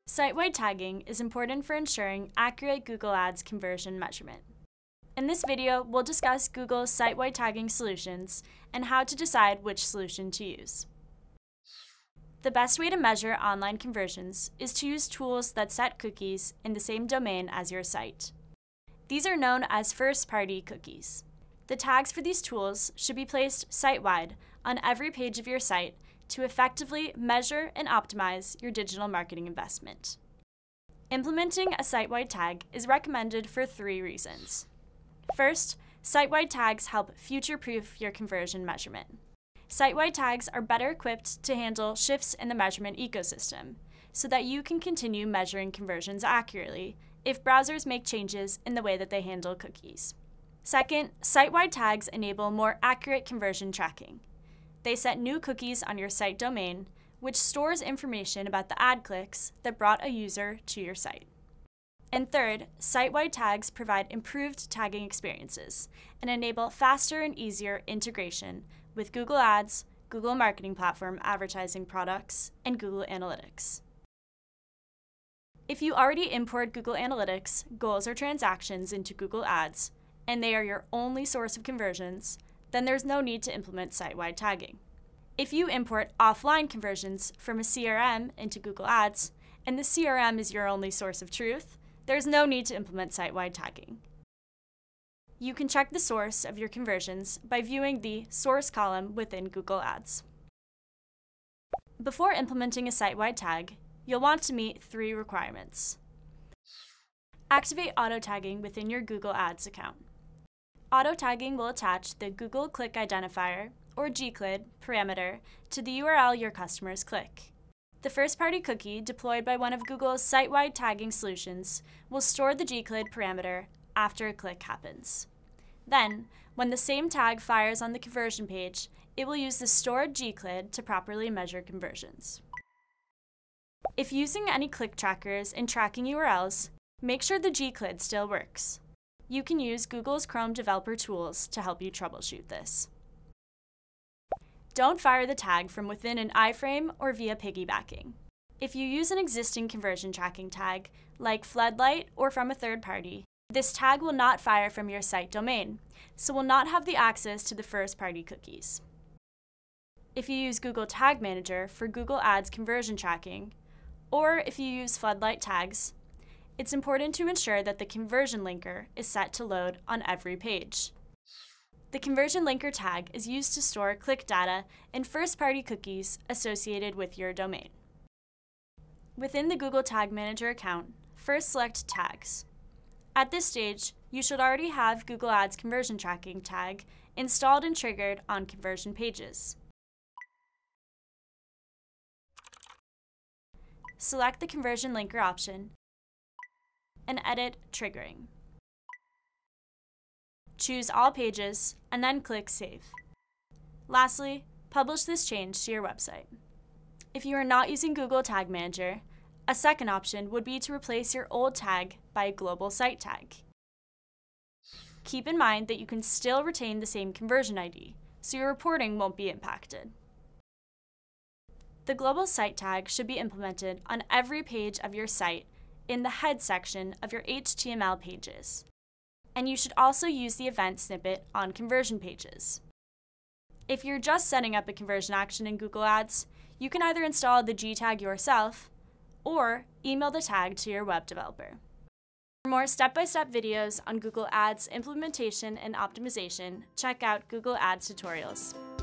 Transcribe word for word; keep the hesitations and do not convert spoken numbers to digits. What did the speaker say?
Site-wide tagging is important for ensuring accurate Google Ads conversion measurement. In this video, we'll discuss Google's site-wide tagging solutions and how to decide which solution to use. The best way to measure online conversions is to use tools that set cookies in the same domain as your site. These are known as first-party cookies. The tags for these tools should be placed site-wide on every page of your site to effectively measure and optimize your digital marketing investment. Implementing a site-wide tag is recommended for three reasons. First, site-wide tags help future-proof your conversion measurement. Site-wide tags are better equipped to handle shifts in the measurement ecosystem, so that you can continue measuring conversions accurately if browsers make changes in the way that they handle cookies. Second, site-wide tags enable more accurate conversion tracking. They set new cookies on your site domain, which stores information about the ad clicks that brought a user to your site. And third, site-wide tags provide improved tagging experiences and enable faster and easier integration with Google Ads, Google Marketing Platform advertising products, and Google Analytics. If you already import Google Analytics, goals, or transactions into Google Ads, and they are your only source of conversions, then there's no need to implement site-wide tagging. If you import offline conversions from a C R M into Google Ads, and the C R M is your only source of truth, there's no need to implement site-wide tagging. You can check the source of your conversions by viewing the source column within Google Ads. Before implementing a site-wide tag, you'll want to meet three requirements. Activate auto-tagging within your Google Ads account. Auto-tagging will attach the Google Click Identifier, or G C L I D, parameter to the U R L your customers click. The first-party cookie deployed by one of Google's site-wide tagging solutions will store the G C L I D parameter after a click happens. Then, when the same tag fires on the conversion page, it will use the stored G C L I D to properly measure conversions. If using any click trackers and tracking U R Ls, make sure the G C L I D still works. You can use Google's Chrome developer tools to help you troubleshoot this. Don't fire the tag from within an iframe or via piggybacking. If you use an existing conversion tracking tag, like Floodlight or from a third party, this tag will not fire from your site domain, so will not have the access to the first-party cookies. If you use Google Tag Manager for Google Ads conversion tracking, or if you use Floodlight tags, it's important to ensure that the conversion linker is set to load on every page. The conversion linker tag is used to store click data and first-party cookies associated with your domain. Within the Google Tag Manager account, first select Tags. At this stage, you should already have Google Ads conversion tracking tag installed and triggered on conversion pages. Select the conversion linker option and edit Triggering. Choose All Pages, and then click Save. Lastly, publish this change to your website. If you are not using Google Tag Manager, a second option would be to replace your old tag by a global site tag. Keep in mind that you can still retain the same conversion I D, so your reporting won't be impacted. The global site tag should be implemented on every page of your site in the head section of your H T M L pages. And you should also use the event snippet on conversion pages. If you're just setting up a conversion action in Google Ads, you can either install the gTag yourself or email the tag to your web developer. For more step-by-step videos on Google Ads implementation and optimization, check out Google Ads tutorials.